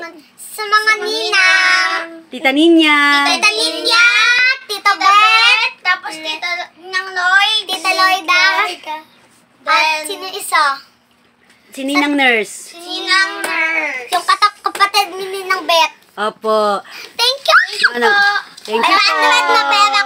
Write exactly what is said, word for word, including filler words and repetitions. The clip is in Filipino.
sa mga ninang. Tita Ninya. Tita Linya, Tita Beth, tapos Tita Nang Lloyd, Tita Lloyda. At sino isa? Si Ninang Nurse. Ninang Nurse. Yung katak kapatid ni Ninang Beth. Opo. Thank you. Ano? Thank you po. May na pera